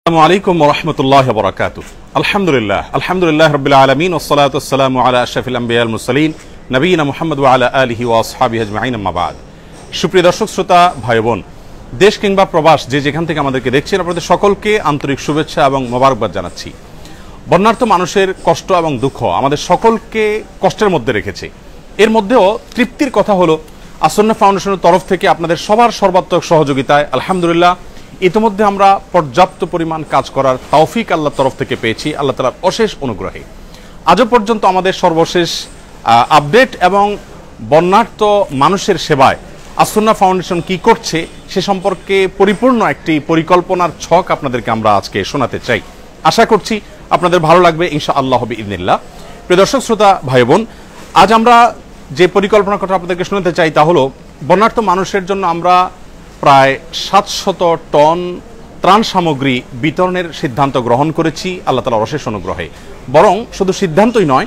আসসালামু আলাইকুম ওয়া রাহমাতুল্লাহি ওয়া বারাকাতুহু। আলহামদুলিল্লাহ রাব্বিল আলামিন ওয়াসসালাতু ওয়াসসালামু আলা আশরাফিল আমবিয়া ওয়াল মুরসালিন নবিয়িনা মুহাম্মদ ওয়া আলা আলিহি ওয়া আসহাবিহি আজমাইন, আম্মা বাদ। সুপ্রিয় দর্শক শ্রোতা ভাই বোন, দেশ কিংবা প্রবাস যে যেখান থেকে আমাদেরকে দেখছেন, আপনাদের সকলকে আন্তরিক শুভেচ্ছা এবং মোবারকবাদ জানাচ্ছি। বন্যার্ত মানুষের কষ্ট এবং দুঃখ আমাদের সকলকে কষ্টের মধ্যে রেখেছে। এর মধ্যেও তৃপ্তির কথা হলো আসন্না ফাউন্ডেশনের তরফ থেকে আপনাদের সবার সর্বাত্মক সহযোগিতায় আলহামদুলিল্লাহ ইতিমধ্যে আমরা পর্যাপ্ত পরিমাণ কাজ করার তৌফিক আল্লাহর তরফ থেকে পেয়েছি, আল্লাহ তাআলার অশেষ অনুগ্রহে। আজও পর্যন্ত আমাদের সর্বশেষ আপডেট এবং বন্যার্ত মানুষের সেবায় আসন্না ফাউন্ডেশন কি করছে সে সম্পর্কে পরিপূর্ণ একটি পরিকল্পনার ছক আপনাদেরকে আমরা আজকে শোনাতে চাই। আশা করছি আপনাদের ভালো লাগবে ইনশাআল্লাহ বিইذনিল্লাহ। প্রিয় দর্শক শ্রোতা ভাই বোন, আজ আমরা যে পরিকল্পনার কথা আপনাদেরকে শোনাতে চাই তা হলো বন্যার্ত মানুষের জন্য আমরা প্রায় 700 টন ত্রাণ সামগ্রী বিতরণের সিদ্ধান্ত গ্রহণ করেছি আল্লাহ তাআলার অশেষ অনুগ্রহে। বরং শুধু সিদ্ধান্তই নয়,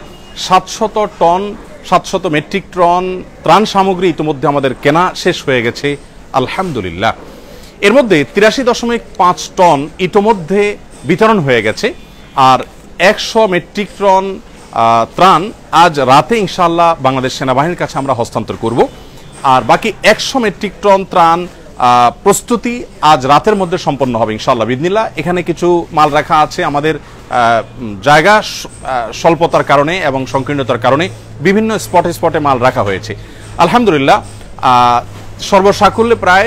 700 মেট্রিক টন ত্রাণ সামগ্রী ইতিমধ্যে আমাদের কেনা শেষ হয়ে গেছে আলহামদুলিল্লাহ। এর মধ্যে 83.5 টন ইতিমধ্যে বিতরণ হয়ে গেছে, আর 100 মেট্রিক টন ত্রাণ আজ রাতে ইনশাআল্লাহ বাংলাদেশ সেনাবাহিনীর কাছে আমরা হস্তান্তর করব। আর বাকি 100 মেট্রিক টন ত্রাণ প্রস্তুতি আজ রাতের মধ্যে সম্পন্ন হবে ইনশাআল্লাহ বিইذনিল্লাহ। এখানে কিছু মাল রাখা আছে, আমাদের জায়গা স্বল্পতার কারণে এবং সংকীর্ণতার কারণে বিভিন্ন স্পটে মাল রাখা হয়েছে আলহামদুলিল্লাহ। সর্বসাকুল্যে প্রায়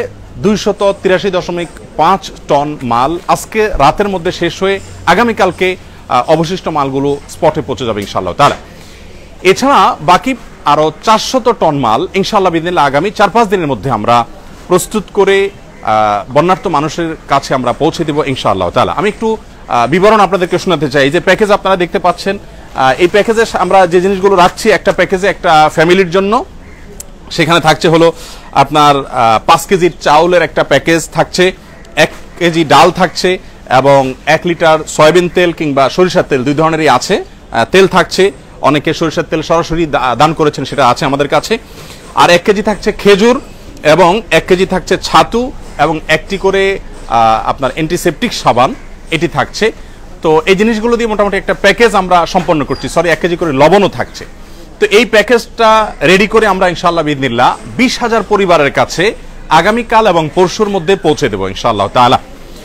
283.5 টন মাল আজকে রাতের মধ্যে শেষ হয়ে আগামীকালকে অবশিষ্ট মালগুলো স্পটে পৌঁছে যাবে ইনশাআল্লাহ তাআলা। এছাড়া বাকি আরো 400 টন মাল ইনশাআল্লাহ বিইذনিল্লাহ আগামী 4-5 দিনের মধ্যে আমরা প্রস্তুত করে বন্যার্ত মানুষের কাছে আমরা পৌঁছে দেব ইনশাআল্লাহ তাআলা। আমি একটু বিবরণ আপনাদেরকে শোনাতে চাই। যে প্যাকেজ আপনারা দেখতে পাচ্ছেন, এই প্যাকেজে আমরা যে জিনিসগুলো রাখছি, একটা প্যাকেজে একটা ফ্যামিলির জন্য সেখানে থাকছে হলো আপনার 5 কেজির চাউলের একটা প্যাকেজ থাকছে, 1 কেজি ডাল থাকছে এবং 1 লিটার সয়াবিন তেল কিংবা সরিষার তেল, দুই ধরনেরই আছে, তেল থাকছে। অনেকে সরিষার তেল সরাসরি দান করেছেন, সেটা আছে আমাদের কাছে। আর 1 কেজি থাকছে খেজুর এবং 1 কেজি থাকছে ছাতু এবং 1টি করে আপনার অ্যান্টিসেপটিক সাবান, এটি থাকছে। তো এই জিনিসগুলো দিয়ে মোটামুটি একটা প্যাকেজ আমরা সম্পন্ন করছি। 1 কেজি করে লবণও থাকছে। তো এই প্যাকেজটা রেডি করে আমরা ইনশাআল্লাহ বিইذনিল্লাহ 20,000 পরিবারের কাছে আগামীকাল এবং পরশুর মধ্যে পৌঁছে দেব ইনশাআল্লাহ তাআলা।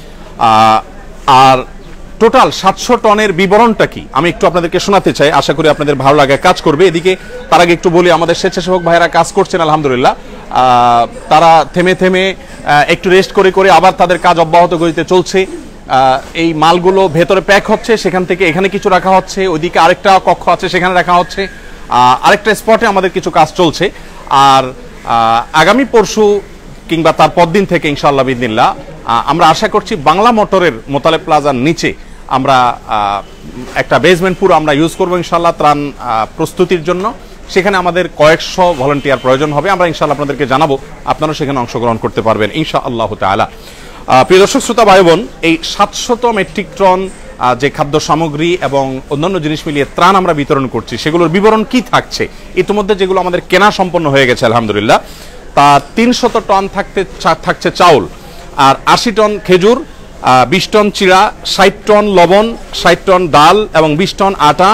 আর টোটাল 700 টনের বিবরণটা কি আমি একটু আপনাদেরকে শোনাতে চাই, আশা করি আপনাদের ভালো লাগে, কাজ করবে। এদিকে তার আগে একটু বলি, আমাদের স্বেচ্ছাসেবক ভাইয়েরা কাজ করছেন আলহামদুলিল্লাহ। তারা থেমে একটু রেস্ট করে আবার তাদের কাজ অব্যাহত গতিতে চলছে। এই মালগুলো ভেতরে প্যাক হচ্ছে, সেখান থেকে এখানে কিছু রাখা হচ্ছে, ওইদিকে আরেকটা কক্ষ আছে সেখানে রাখা হচ্ছে, আরেকটা স্পটে আমাদের কিছু কাজ চলছে। আর আগামী পরশু কিংবা তার পরদিন থেকে ইনশাআল্লাহ বিইذনিল্লাহ আমরা আশা করছি বাংলা মোটরের মোতালেব প্লাজার নিচে আমরা একটা বেসমেন্ট পুরো আমরা ইউজ করবো ইনশাআল্লাহ ত্রাণ প্রস্তুতির জন্য। সেখানে আমাদের কয়েকশো ভলান্টিয়ার প্রয়োজন হবে, আমরা ইনশাআল্লাহ আপনাদেরকে জানাবো, আপনারাও সেখানে অংশগ্রহণ করতে পারবেন ইনশাআল্লাহ তাআলা। প্রিয় দর্শক শ্রোতা ভাই বোন, এই 700 মেট্রিক টন যে খাদ্য সামগ্রী এবং অন্যান্য জিনিস মিলিয়ে ত্রাণ আমরা বিতরণ করছি, সেগুলোর বিবরণ কি থাকছে। ইতিমধ্যে যেগুলো আমাদের কেনা সম্পন্ন হয়ে গেছে আলহামদুলিল্লাহ, তা 300 টন থাকছে চাউল, আর 80 টন খেজুর, 20 টন চিড়া, 60 টন লবণ, 60 টন ডাল এবং 20 টন আটা,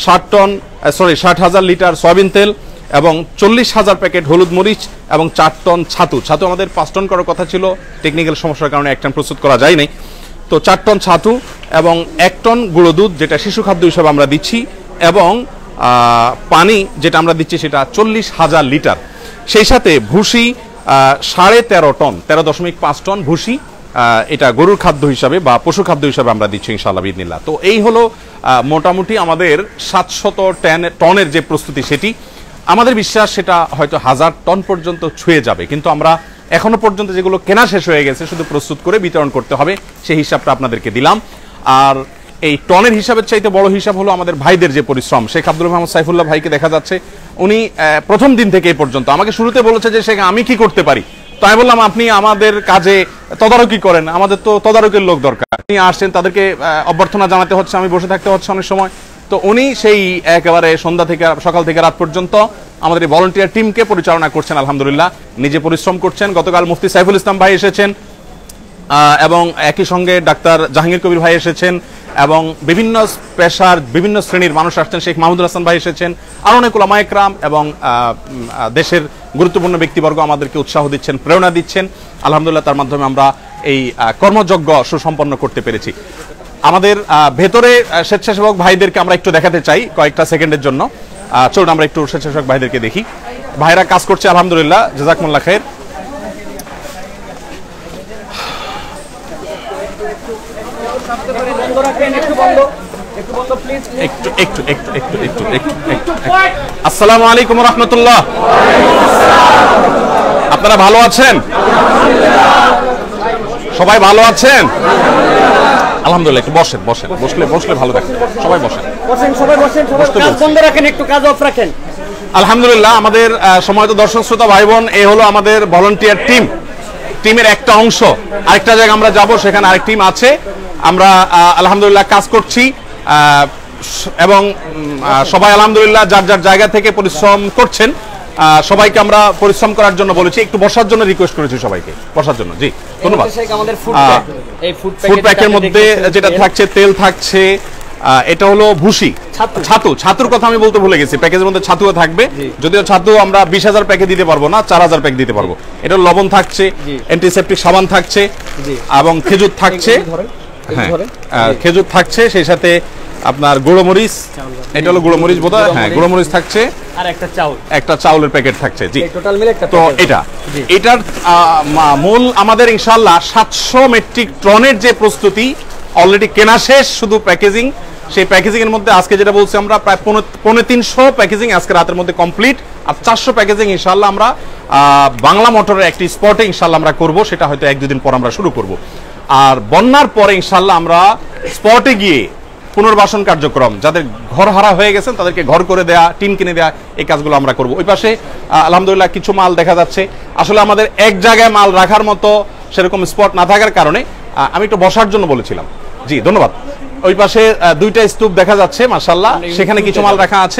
60,000 লিটার সয়াবিন তেল এবং 40,000 প্যাকেট হলুদ মরিচ এবং 4 টন ছাতু আমাদের 5 টন করার কথা ছিল, টেকনিক্যাল সমস্যার কারণে 1 টন প্রস্তুত করা যায় নাই। তো 4 টন ছাতু এবং 1 টন গুঁড়ো দুধ, যেটা শিশু খাদ্য হিসেবে আমরা দিচ্ছি, এবং পানি যেটা আমরা দিচ্ছি সেটা 40,000 লিটার। সেই সাথে ভুসি 13.5 টন, 13.5 টন ভুসি, এটা গরুর খাদ্য হিসাবে বা পশু খাদ্য হিসাবে আমরা দিচ্ছি ইনশাআল্লাহ বিইذনিল্লাহ। তো এই হলো মোটামুটি আমাদের 700 টনের যে প্রস্তুতি, সেটি আমাদের বিশ্বাস সেটা হয়তো 1000 টন পর্যন্ত ছুঁয়ে যাবে, কিন্তু আমরা এখনো পর্যন্ত যেগুলো কেনা শেষ হয়ে গেছে শুধু প্রস্তুত করে বিতরণ করতে হবে, সেই হিসাবটা আপনাদেরকে দিলাম। আর এই টনের হিসাবের চাইতে বড় হিসাব হলো আমাদের ভাইদের যে পরিশ্রম। শেখ আব্দুল মোহাম্মদ সাইফুল্লাহ ভাইকে দেখা যাচ্ছে, উনি প্রথম দিন থেকে এই পর্যন্ত আমাকে শুরুতে বলেছে যে শেখ আমি কি করতে পারি, তো আমি বললাম আপনি আমাদের কাজে তদারকি করেন, আমাদের তো তদারকির লোক দরকার। আপনি আসছেন, তাদেরকে অভ্যর্থনা জানাতে হচ্ছে, আমি বসে থাকতে হচ্ছে অনেক সময়। তো উনি সেই একেবারে সন্ধ্যা থেকে সকাল থেকে রাত পর্যন্ত আমাদের এই ভলান্টিয়ার টিমকে পরিচালনা করছেন আলহামদুলিল্লাহ, নিজে পরিশ্রম করছেন। গতকাল মুফতি সাইফুল ইসলাম ভাই এসেছেন, এবং একই সঙ্গে ডাক্তার জাহাঙ্গীর কবির ভাই এসেছেন এবং বিভিন্ন পেশার বিভিন্ন শ্রেণীর মানুষ আসছেন। শেখ মাহমুদুল হাসান ভাই এসেছেন, আর অনেক উলামা ইকরাম এবং দেশের গুরুত্বপূর্ণ ব্যক্তিবর্গ আমাদেরকে উৎসাহ দিচ্ছেন, প্রেরণা দিচ্ছেন। আলহামদুলিল্লাহ, তার মাধ্যমে আমরা এই কর্মযজ্ঞ সুসম্পন্ন করতে পেরেছি। আমাদের ভেতরে স্বেচ্ছাসেবক ভাইদেরকে আমরা একটু দেখাতে চাই কয়েকটা সেকেন্ডের জন্য। চলুন আমরা একটু স্বেচ্ছাসেবক ভাইদেরকে দেখি। ভাইরা কাজ করছে আলহামদুলিল্লাহ, জাযাকুমুল্লাহ খায়ের। আসসালামু আলাইকুম ওয়া রাহমাতুল্লাহ। আপনারা ভালো আছেন? সবাই ভালো আছেন? আলহামদুলিল্লাহ। একটু বসেন, বসলে ভালো দেখেন। সবাই বসেন। কাজ বন্ধ রাখেন, একটু কাজ অফ রাখেন। আলহামদুলিল্লাহ, আমাদের সময়ত দর্শক শ্রোতা ভাই বোন, এই হলো আমাদের ভলান্টিয়ার টিমের একটা অংশ। আরেকটা জায়গায় আমরা যাব, সেখানে আরেক টিম আছে। আমরা আলহামদুলিল্লাহ কাজ করছি এবং সবাই আলহামদুলিল্লাহ যার যার জায়গা থেকে পরিশ্রম করছেন। সবাইকে আমরা পরিশ্রম করার জন্য বলেছি, একটু বসার জন্য রিকোয়েস্ট করেছি সবাইকে বসার জন্য। জি ধন্যবাদ। ফুড প্যাকের মধ্যে যেটা থাকছে, তেল থাকছে, এটা হলো ভুসি, ছাতুর কথা আমি বলতে ভুলে গেছি। প্যাকেজের মধ্যে ছাতুও থাকবে, যদিও ছাতু আমরা 20,000 প্যাকেট দিতে পারবো না, 4,000 প্যাকেট দিতে পারবো। এটা লবণ থাকছে, অ্যান্টিসেপটিক সাবান থাকছে এবং খেজুর থাকছে। হ্যাঁ, খেজুর থাকছে, সেই সাথে আপনার গুঁড়োমরিচ, এটা হলো গুঁড়োমরিচ বোধহয়, হ্যাঁ গুঁড়োমরিচ থাকছে, আর একটা চাউলের প্যাকেট থাকছে। জি, তো এটার মূল আমাদের ইনশাআল্লাহ 700 মেট্রিক টনের যে প্রস্তুতি অলরেডি কেনা শেষ, শুধু প্যাকেজিং। সেই প্যাকেজিং এর মধ্যে আজকে যেটা বলছি আমরা প্রায় 350 প্যাকেজিং আজকে রাতের মধ্যে কমপ্লিট। আর 400 প্যাকেজিং ইনশাআল্লাহ আমরা বাংলা মোটরের একটি স্পটে ইনশাআল্লাহ আমরা করব, সেটা হয়তো 1-2 দিন পর আমরা শুরু করব। আর বন্যার পরে ইনশাআল্লাহ আমরা স্পটে গিয়ে পুনর্বাসন কার্যক্রম, যাদের ঘর হারা হয়ে গেছেন তাদেরকে ঘর করে দেয়া, টিন কিনে দেয়া, এই কাজগুলো আমরা করব। ওই পাশে আলহামদুলিল্লাহ কিছু মাল দেখা যাচ্ছে। আসলে আমাদের এক জায়গায় মাল রাখার মতো সেরকম স্পট না থাকার কারণে আমি একটু বসার জন্য বলেছিলাম। জি ধন্যবাদ। ওই পাশে 2টা স্তূপ দেখা যাচ্ছে মাশাআল্লাহ, সেখানে কিছু মাল রাখা আছে।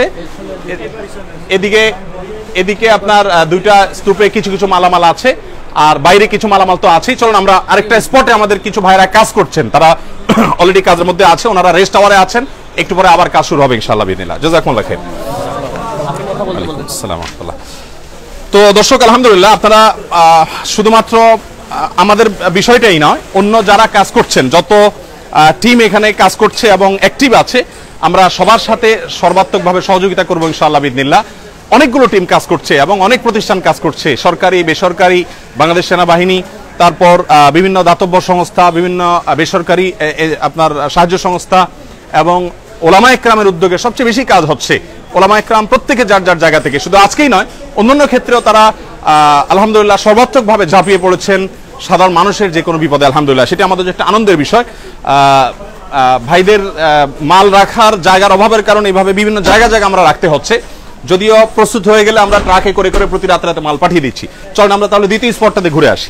এদিকে আপনার 2টা স্তূপে কিছু কিছু মালামাল আছে, আর বাইরে কিছু মালামাল তো আছেই। চলুন আমরা আরেকটা স্পটে, আমাদের কিছু ভাইরা কাজ করছেন, তারা অলরেডি কাজের মধ্যে আছে, ওনারা রেস্ট আওয়ারে আছেন। একটু পরে আবার কাজ শুরু হবে ইনশাআল্লাহ বিদিনিল্লাহ। জাযাকুমুল্লাহ খাইর। আসসালামু আলাইকুম। তো দর্শক আলহামদুলিল্লাহ, আপনারা শুধুমাত্র আমাদের বিষয়টাই নয়, অন্য যারা কাজ করছেন, যত টিম এখানে কাজ করছে এবং অ্যাক্টিভ আছে, আমরা সবার সাথে সর্বাত্মকভাবে সহযোগিতা করবো ইনশাআল্লাহ বিদিনিল্লাহ। অনেকগুলো টিম কাজ করছে এবং অনেক প্রতিষ্ঠান কাজ করছে, সরকারি, বেসরকারি, বাংলাদেশ সেনাবাহিনী, তারপর বিভিন্ন দাতব্য সংস্থা, বিভিন্ন বেসরকারি আপনার সাহায্য সংস্থা এবং ওলামা ইকরামের উদ্যোগে সবচেয়ে বেশি কাজ হচ্ছে। ওলামা ইকরাম প্রত্যেকে যার যার জায়গা থেকে, শুধু আজকেই নয় অন্যান্য ক্ষেত্রেও তারা আলহামদুলিল্লাহ সর্বাত্মকভাবে ঝাঁপিয়ে পড়েছেন সাধারণ মানুষের যে কোনো বিপদে। আলহামদুলিল্লাহ, সেটা আমাদের একটা আনন্দের বিষয়। ভাইদের মাল রাখার জায়গার অভাবের কারণে এইভাবে বিভিন্ন জায়গায় আমরা রাখতে হচ্ছে, যদিও প্রস্তুত হয়ে গেলে আমরা ট্রাকে করে করে প্রতি রাতে রাতে মাল পাঠিয়ে দিচ্ছি। চলুন আমরা তাহলে দ্বিতীয় স্পটটাতে ঘুরে আসি।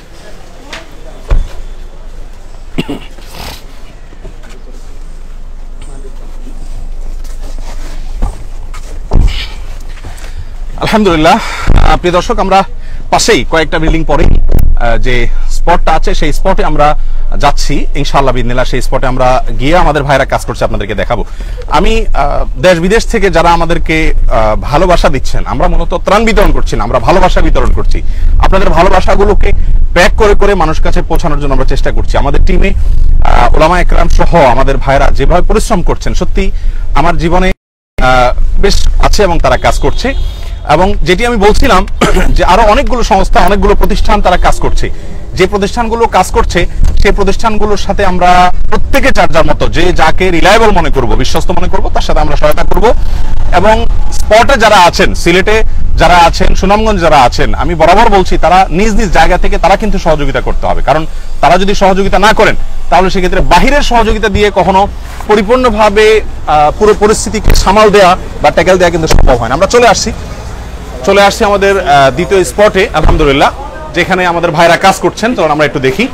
আলহামদুলিল্লাহ প্রিয় দর্শক, আমরা পাশেই কয়েকটা বিল্ডিং পরেই যে স্পটটা আছে, সেই স্পটে আমরা যাচ্ছি ইনশাআল্লাহ বিদিনিল্লাহ। সেই স্পটে আমরা গিয়ে আমাদের ভাইরা কাজ করছে, আপনাদেরকে দেখাবো। আমি দেশ বিদেশ থেকে যারা আমাদেরকে ভালোবাসা দিচ্ছেন, আমরা মূলত ত্রাণ বিতরণ করছি না, আমরা ভালোবাসা বিতরণ করছি। আপনাদের ভালোবাসাগুলোকে প্যাক করে করে মানুষের কাছে পৌঁছানোর জন্য আমরা চেষ্টা করছি। আমাদের টিমে ওলামা ইকরাম সহ আমাদের ভাইরা যেভাবে পরিশ্রম করছেন, সত্যি আমার জীবনে বেশ আছে এবং তারা কাজ করছে। এবং যেটি আমি বলছিলাম যে আরো অনেকগুলো সংস্থা, অনেকগুলো প্রতিষ্ঠান তারা কাজ করছে। যে প্রতিষ্ঠানগুলো কাজ করছে সেই প্রতিষ্ঠানগুলোর সাথে আমরা প্রত্যেকে যার যার মতো, যে যাকে রিলায়েবল মনে করব, বিশ্বস্ত মনে করব, তার সাথে আমরা সহায়তা করব। এবং স্পটে যারা আছেন, সিলেটে যারা আছেন, সুনামগঞ্জ যারা আছেন, আমি বরাবর বলছি তারা নিজ নিজ জায়গা থেকে তারা কিন্তু সহযোগিতা করতে হবে। কারণ তারা যদি সহযোগিতা না করেন তাহলে সেক্ষেত্রে বাহিরের সহযোগিতা দিয়ে কখনো পরিপূর্ণভাবে পুরো পরিস্থিতিকে সামাল দেওয়া বা ট্যাকেল দেওয়া কিন্তু সম্ভব হয় না। আমরা চলে আসছি আমাদের দ্বিতীয় স্পটে আলহামদুলিল্লাহ, যেখানে আমাদের ভাইরা কাজ করছেন। তো আমরা একটু দেখি।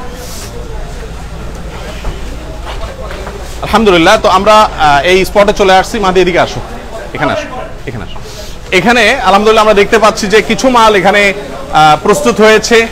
আলহামদুলিল্লাহ, তো আমরা এই স্পটে চলে আসছি। মাদি এদিকে আসো, এখানে আসো। এখানে আলহামদুলিল্লাহ আমরা দেখতে পাচ্ছি যে কিছু মাল এখানে প্রস্তুত হয়েছে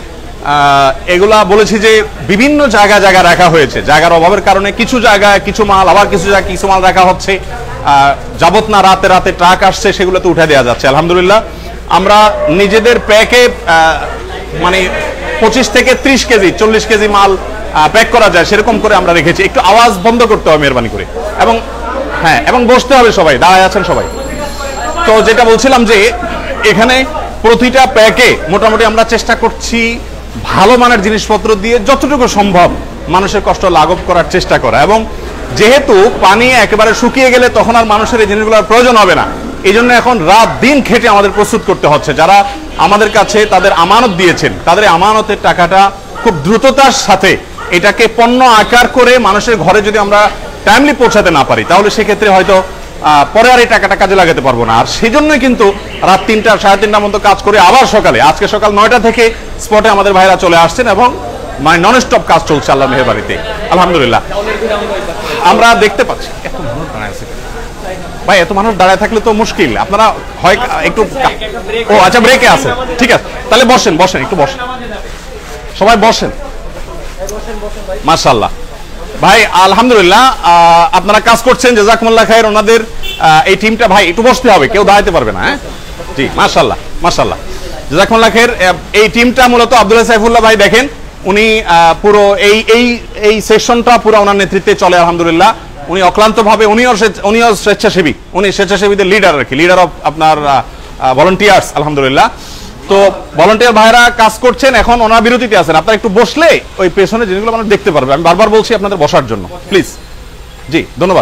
এগুলা বলেছি যে বিভিন্ন জায়গা রাখা হয়েছে, জায়গার অভাবের কারণে কিছু জায়গায় কিছু মাল, আবার কিছু জায়গায় কিছু মাল রাখা হচ্ছে, যাবত না রাতে ট্রাক আসছে সেগুলো তো উঠে দেওয়া যাচ্ছে। আলহামদুলিল্লাহ আমরা নিজেদের প্যাকে মানে 25 থেকে 30 কেজি 40 কেজি মাল প্যাক করা যায় সেরকম করে আমরা রেখেছি। একটু আওয়াজ বন্ধ করতে হবে মেহরবানি করে, এবং হ্যাঁ, এবং বসতে হবে সবাই, দাঁড়ায় আছেন সবাই। তো যেটা বলছিলাম যে এখানে প্রতিটা প্যাকে মোটামুটি আমরা চেষ্টা করছি ভালো মানের জিনিসপত্র দিয়ে যতটুকু সম্ভব মানুষের কষ্ট লাঘব করার চেষ্টা করা, এবং যেহেতু পানি একেবারে শুকিয়ে গেলে তখন আর মানুষের এই জিনিসগুলোর প্রয়োজন হবে না, এই জন্য এখন রাত দিন খেটে আমাদের প্রস্তুত করতে হচ্ছে। যারা আমাদের কাছে তাদের আমানত দিয়েছেন তাদের আমানতের টাকাটা খুব দ্রুততার সাথে এটাকে পণ্য আকার করে মানুষের ঘরে যদি আমরা টাইমলি পৌঁছাতে না পারি তাহলে সেক্ষেত্রে হয়তো পরে আর এই টাকাটা কাজে লাগাতে পারবো না। আর সেই জন্যই কিন্তু রাত 3টা 3:30টার মতো কাজ করে আবার সকালে, আজকে সকাল 9টা থেকে স্পটে আমাদের ভাইরা চলে আসছেন এবং মানে নন স্টপ কাজ চলছে আল্লাহর মেহেরবানিতে আলহামদুলিল্লাহ। আমরা দেখতে পাচ্ছি এত মানুষ দাঁড়ায় আছে ভাই, এত মানুষ দাঁড়ায় থাকলে তো মুশকিল। আপনারা হয় একটু, ও আচ্ছা ব্রেকে আছে, ঠিক আছে তাহলে বসেন একটু বসেন, সবাই বসেন। মাশাআল্লাহ ভাই আলহামদুলিল্লাহ আপনারা কাজ করছেন, জাযাকুমুল্লাহ খাইর। ওনাদের এই টিমটা ভাই একটু বসতে হবে, কেউ দাঁড়াতে পারবে না। হ্যাঁ জি মাশাআল্লাহ জাযাকুমুল্লাহ খাইর। এই টিমটা মূলত আব্দুল্লাহ সাইফুল্লাহ ভাই দেখেন, উনি পুরো এই সেশনটা পুরো ওনার নেতৃত্বে চলে আলহামদুলিল্লাহ। উনি অক্লান্তভাবে, উনিও স্বেচ্ছাসেবী, উনি স্বেচ্ছাসেবীদের লিডার আর কি, লিডার অফ আপনার ভলান্টিয়ার্স আলহামদুলিল্লাহ। তো ভলান্টিয়ার ভাইরা কাজ করছেন, এখন ওনার বিরতিতে আছেন। আপনারা একটু বসলে ওই পেছনে জিনিসগুলো মানুষ দেখতে পারবে। আমি বারবার বলছি আপনাদের বসার জন্য প্লিজ। জি ধন্যবাদ।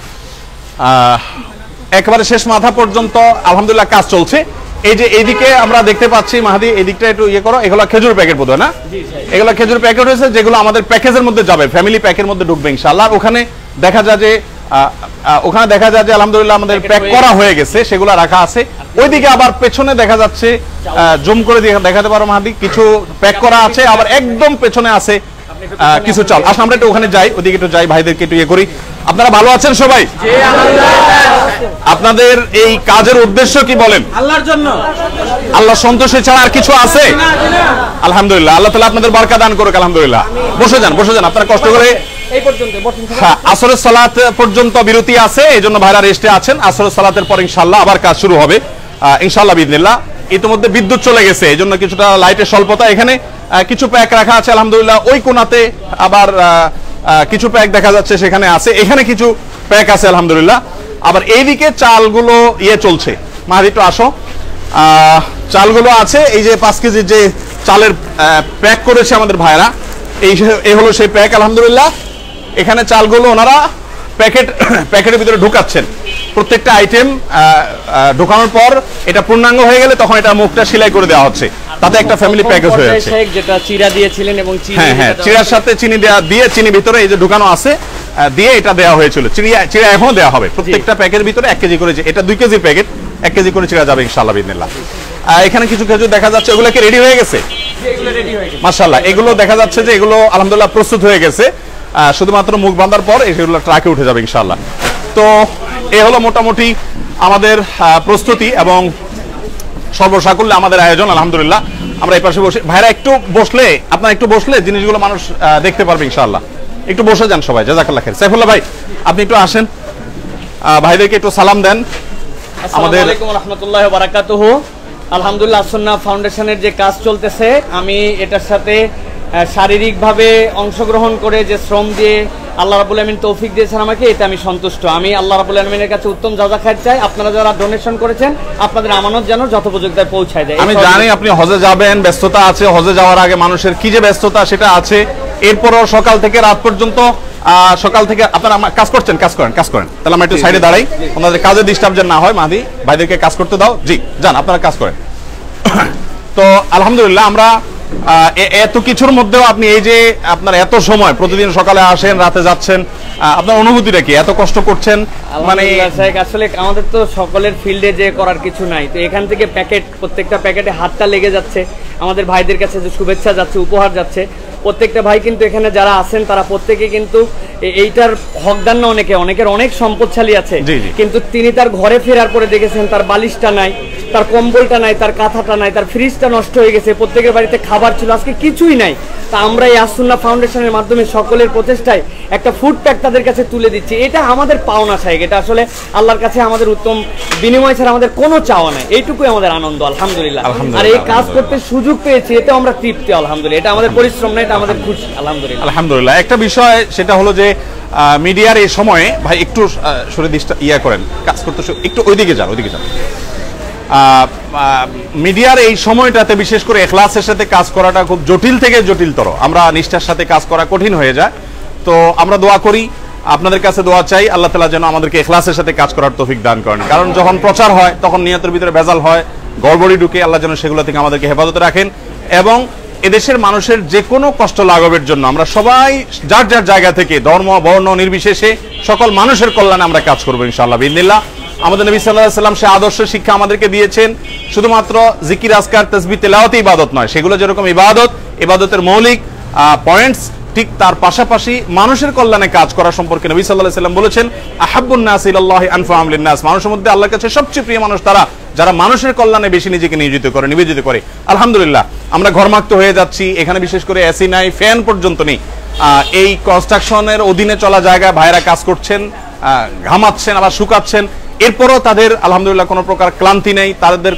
একেবারে শেষ মাথা পর্যন্ত আলহামদুলিল্লাহ কাজ চলছে। এই যে এইদিকে আমরা দেখতে পাচ্ছি মাহাদি, এই দিকটা একটু ইয়ে করো, এগুলো খেজুর প্যাকেট বোধ হয় না? এগুলো খেজুর প্যাকেট হয়েছে যেগুলো আমাদের প্যাকেজের মধ্যে যাবে, ফ্যামিলি প্যাকের মধ্যে ঢুকবে ইনশাআল্লাহ। ওখানে দেখা যায় যে আলহামদুলিল্লাহ আমাদের প্যাক করা হয়ে গেছে, সেগুলো রাখা আছে। ওইদিকে আবার পেছনে দেখা যাচ্ছে, জুম করে দেখাতে পারো মাহাদি, কিছু প্যাক করা আছে, আবার একদম পেছনে আছে কিছু চাল। আসলে আমরা একটু ওখানে যাই, ওইদিকে একটু যাই, ভাইদেরকে একটু ইয়ে করি। আপনারা ভালো আছেন সবাই? আপনাদের এই কাজের উদ্দেশ্য কি বলেন? আল্লাহর জন্য। আল্লাহ সন্তোষে ছাড়া আর কিছু আছে? আলহামদুলিল্লাহ, আল্লাহ তাআলা আপনাদের বরকত দান করুক আলহামদুলিল্লাহ। বসে যান আপনারা কষ্ট করে। হ্যাঁ, আসরের সালাত পর্যন্ত বিরতি আছে, এই জন্য ভাইরা রেস্টে আছেন। আসরের সালাতের পর ইনশাআল্লাহ আবার কাজ শুরু হবে ইনশাআল্লাহ বিইذনিল্লাহ। ইতিমধ্যে বিদ্যুৎ চলে গেছে, এই জন্য কিছুটা লাইটের স্বল্পতা। এখানে কিছু প্যাক রাখা আছে আলহামদুলিল্লাহ। ওই কোণাতে আবার কিছু প্যাক দেখা যাচ্ছে, সেখানে আছে। এখানে কিছু প্যাক আছে আলহামদুলিল্লাহ। আবার এইদিকে চালগুলো ইয়ে চলছে। মাহাদি একটু আসো, চালগুলো আছে। এই যে 5 কেজির যে চালের প্যাক করেছে আমাদের ভাইরা, এই হলো সেই প্যাক আলহামদুলিল্লাহ। এখানে চালগুলো ওনারা প্যাকেটের ভিতরে ঢুকাচ্ছেন। প্রত্যেকটা আইটেম ঢোকানোর পর এটা পূর্ণাঙ্গ হয়ে গেলে তখন এটা মুখটা সেলাই করে দেওয়া হচ্ছে, তাতে একটা ফ্যামিলি প্যাকেজ হয়ে যাচ্ছে। যেটা চিরা দিয়েছিলেন এবং হ্যাঁ চিরার সাথে চিনি দিয়ে চিনি ভিতরে এই যে ঢুকানো আছে দিয়ে এটা দেওয়া হয়েছিল। চিরা এখনো দেওয়া হবে প্রত্যেকটা প্যাকের ভিতরে 1 কেজি করে। এটা 2 কেজির প্যাকেট, 1 কেজি করে চিরা যাবে ইনশাআল্লাহ বিইذনিল্লাহ। এখানে কিছু খেজুর দেখা যাচ্ছে, ওগুলো কি রেডি হয়ে গেছে? মাশাআল্লাহ, এগুলো দেখা যাচ্ছে যে এগুলো আলহামদুলিল্লাহ প্রস্তুত হয়ে গেছে। শুধুমাত্র মুখ বাঁধার পর এগুলো ট্রাকে উঠে যাবে ইনশাআল্লাহ। তো এ হলো মোটামুটি আমাদের প্রস্তুতি এবং সর্বসাকুল্যে আমাদের আয়োজন আলহামদুলিল্লাহ। আমরা এই পাশে বসে, ভাইরা একটু বসলে, আপনারা একটু বসলে জিনিসগুলো মানুষ দেখতে পারবে ইনশাআল্লাহ। একটু বসে যান সবাই, জাযাকাল্লাহ খাইর। সাইফুল্লাহ ভাই আপনি একটু আসেন, ভাইদেরকে একটু সালাম দেন। আসসালামু আলাইকুম ওয়া রাহমাতুল্লাহি ওয়া বারাকাতুহু। আলহামদুলিল্লাহ সুন্নাহ ফাউন্ডেশনের যে কাজ চলতেছে, আমি এটার সাথে শারীরিকভাবে অংশগ্রহণ করে যে শ্রম দিয়ে আল্লাহ রাব্বুল আমিন তৌফিক দিয়েছেন আমাকে, এতে আমি সন্তুষ্ট। আমি আল্লাহ রাব্বুল আমিনের কাছে উত্তম জাযা খায়ের চাই। আপনারা যারা ডোনেশন করেছেন, আপনাদের আমানত যেন যথোপযোগিতায় পৌঁছায় দেয়। আমি জানি আপনি হজে যাবেন, ব্যস্ততা আছে, হজে যাওয়ার আগে মানুষের কি যে ব্যস্ততা সেটা আছে। এরপরও সকাল থেকে রাত পর্যন্ত, সকাল থেকে আপনারা কাজ করেন। তাহলে আমরা একটু সাইডে দাঁড়াই, ওনাদের কাজে ডিস্টার্ব যেন না হয়। মাহাদি ভাইদেরকে কাজ করতে দাও। জি যান, আপনারা কাজ করেন। তো আলহামদুলিল্লাহ আমরা এত কিছুর মধ্যেও আপনি এই যে আপনার এত সময় প্রতিদিন সকালে আসেন, রাতে যাচ্ছেন, আপনার অনুভূতিটা কি? এত কষ্ট করছেন মানে আসলে আমাদের তো সকলের ফিল্ডে যে করার কিছু নাই, তো এখান থেকে প্রত্যেকটা প্যাকেটে হাতটা লেগে যাচ্ছে। আমাদের ভাইদের কাছে যে শুভেচ্ছা যাচ্ছে, উপহার যাচ্ছে। প্রত্যেকটা ভাই কিন্তু এখানে যারা আছেন তারা প্রত্যেকে কিন্তু এইটার হকদার না। অনেকের অনেক সম্পদশালী আছে, কিন্তু তিনি তার ঘরে ফেরার পরে দেখেছেন তার বালিশটা নাই, তার কম্বলটা নাই, তার কাঁথাটা নাই, তার ফ্রিজটা নষ্ট হয়ে গেছে, প্রত্যেকের বাড়িতে খাবার ছিল, আজকে কিছুই নাই। তা আমরা এই আসুন্নাহ ফাউন্ডেশনের মাধ্যমে সকলের প্রচেষ্টায় একটা ফুড প্যাক তাদের কাছে তুলে দিচ্ছি। এটা আমাদের পাওনা শাইখ, এটা আসলে আল্লাহর কাছে আমাদের উত্তম বিনিময় ছাড়া আমাদের কোনো চাওয়া নাই, এইটুকুই আমাদের আনন্দ আলহামদুলিল্লাহ। আর এই কাজ করতে সুযোগ পেয়েছি, এতে আমরা তৃপ্তি আলহামদুলিল্লাহ। এটা আমাদের পরিশ্রম না, এটা আমাদের খুশি আলহামদুলিল্লাহ। আলহামদুলিল্লাহ। একটা বিষয় সেটা হলো যে মিডিয়ার এই সময়ে ভাই একটু সরে ইয়া করেন, কাজ করতে একটু ওইদিকে যান। মিডিয়ার এই সময়টাতে বিশেষ করে ইখলাসের সাথে কাজ করাটা খুব জটিল থেকে জটিলতর, আমরা নিষ্ঠার সাথে কাজ করা কঠিন হয়ে যায়। তো আমরা দোয়া করি, আপনাদের কাছে দোয়া চাই আল্লাহ তাআলা যেন আমাদেরকে ইখলাসের সাথে কাজ করার তৌফিক দান করেন। কারণ যখন প্রচার হয় তখন নিয়তের ভিতরে ভেজাল হয়, গড়বড়ি ঢুকে, আল্লাহ যেন সেগুলো থেকে আমাদেরকে হেফাজতে রাখেন। এবং এদেশের মানুষের যে কোনো কষ্ট লাঘবের জন্য আমরা সবাই যার যার জায়গা থেকে ধর্ম বর্ণ নির্বিশেষে সকল মানুষের কল্যাণে আমরা কাজ করবো ইনশাআল্লাহ বিইذنিল্লাহ। আমাদের নবী সাল্লাল্লাহু আলাইহি ওয়াসাল্লাম সে আদর্শ শিক্ষা আমাদেরকে দিয়েছেন, শুধুমাত্র জিকির আজকার তাসবিহ তেলাওয়াতই ইবাদত নয়, সেগুলো যেরকম ইবাদতের মৌলিক পয়েন্টস, ঠিক তার পাশাপাশি মানুষের কল্যাণে কাজ করা সম্পর্কে নবী সাল্লাল্লাহু আলাইহি ওয়াসাল্লাম বলেছেন, আহাব্বুন নাস ইলাল্লাহি আনফাহুম লিন-নাস, মানুষের মধ্যে আল্লাহর কাছে সবচেয়ে প্রিয় মানুষ তারা যারা মানুষের কল্যাণে বেশি নিজেকে নিবেদিত করে। আলহামদুলিল্লাহ আমরা ঘরমাক্ত হয়ে যাচ্ছি, এখানে বিশেষ করে এসি নাই, ফ্যান পর্যন্ত নেই। এই কনস্ট্রাকশনের অধীনে চলা জায়গায় ভাইরা কাজ করছেন, ঘামাচ্ছেন আবার শুকাচ্ছেন, এরপরও তাদের আলহামদুলিল্লাহ কোনো প্রকার ক্লান্তি নেই, তারা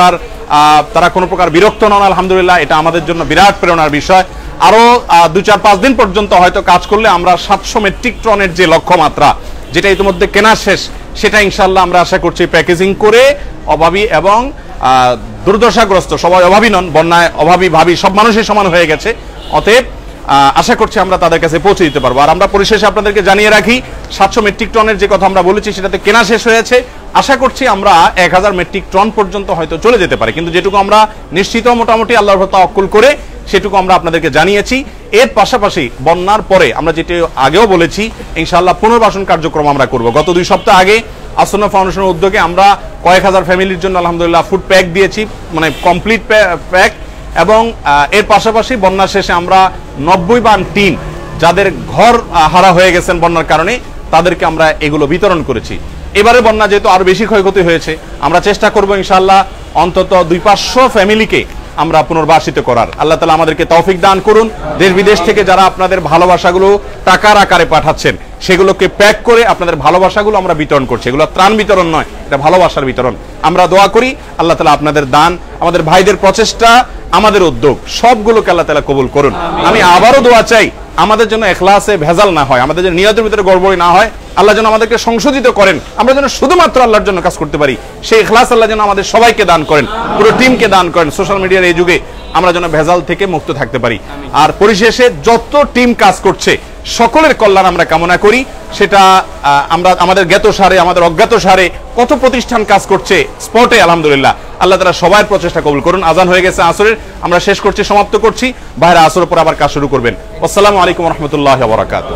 কোনো প্রকার বিরক্ত নন আলহামদুলিল্লাহ। এটা আমাদের জন্য বিরাট প্রেরণার বিষয়। আরো 2-4-5 দিন পর্যন্ত হয়তো কাজ করলে আমরা 700 মেট্রিক টনের যে লক্ষ্যমাত্রা, যেটা ইতিমধ্যে কেনা শেষ, সেটা ইনশাআল্লাহ আমরা আশা করছি প্যাকেজিং করে অভাবী এবং দুর্দশাগ্রস্ত, সবাই অভাবী নন, বন্যায় অভাবী ভাবী সব মানুষই সমান হয়ে গেছে, অতএব আশা করছি আমরা তাদের কাছে পৌঁছে দিতে পারবো। আর আমরা পরিশেষে আপনাদেরকে জানিয়ে রাখি, 700 মেট্রিক টনের যে কথা আমরা বলেছি সেটাতে কেনা শেষ হয়েছে, আশা করছি আমরা 1000 মেট্রিক টন পর্যন্ত হয়তো চলে যেতে পারে, কিন্তু যেটুকু আমরা নিশ্চিত মোটামুটি আল্লাহর তাওয়াক্কুল করে সেটুকু আমরা আপনাদেরকে জানিয়েছি। এর পাশাপাশি বন্যার পরে আমরা যেটি আগেও বলেছি ইনশাআল্লাহ পুনর্বাসন কার্যক্রম আমরা করব। গত 2 সপ্তাহ আগে আসুন্নাহ ফাউন্ডেশনের উদ্যোগে আমরা কয়েক হাজার ফ্যামিলির জন্য আলহামদুলিল্লাহ ফুড প্যাক দিয়েছি, মানে কমপ্লিট প্যাক। এবং এর পাশাপাশি বন্যা শেষে আমরা 90 বান টিন যাদের ঘর হারা হয়ে গেছেন বন্যার কারণে, তাদেরকে আমরা এগুলো বিতরণ করেছি। এবারে বন্যা যেহেতু আরো বেশি ক্ষয়ক্ষতি হয়েছে, আমরা চেষ্টা করব ইনশাআল্লাহ অন্তত 200-500 ফ্যামিলিকে আমরা পুনর্বাসিত করার। আল্লাহ তাআলা আমাদেরকে তৌফিক দান করুন। দেশ বিদেশ থেকে যারা আপনাদের ভালোবাসাগুলো টাকার আকারে পাঠাচ্ছেন, সেগুলোকে প্যাক করে আপনাদের ভালোবাসাগুলো আমরা বিতরণ করছি। এগুলো ত্রাণ বিতরণ নয়, এটা ভালোবাসার বিতরণ। আমরা দোয়া করি আল্লাহ তাআলা আপনাদের দান, আমাদের ভাইদের প্রচেষ্টা, আমাদের উদ্যোগ সবগুলোকে আল্লাহ তাআলা কবুল করুন। আমি আবারও দোয়া চাই আমাদের জন্য ইখলাসে ভেজাল না হয়, আমাদের যেন নিয়তের ভিতরে গড়বড়ি না হয়, আল্লাহ যেন আমাদেরকে সংশোধিত করেন, আমরা যেন শুধুমাত্র আল্লাহর জন্য কাজ করতে পারি, সেই ইখলাস আল্লাহ যেন আমাদের সবাইকে দান করেন, পুরো টিমকে দান করেন। সোশ্যাল মিডিয়ার এই যুগে আমরা যেন ভেজাল থেকে মুক্ত থাকতে পারি। আর পরিশেষে যত টিম কাজ করছে সকলের কল্যাণ আমরা কামনা করি। সেটা আমরা আমাদের জ্ঞাত সারে, আমাদের অজ্ঞাত সারে কত প্রতিষ্ঠান কাজ করছে স্পটে, আলহামদুলিল্লাহ আল্লাহ তাআলা সবার প্রচেষ্টা কবুল করুন। আজান হয়ে গেছে আসরের, আমরা শেষ করছি, সমাপ্ত করছি। বাইরে আসরের পর আবার কাজ শুরু করবেন। আসসালামু আলাইকুম ওয়া রাহমাতুল্লাহি ওয়া বারাকাতুহু।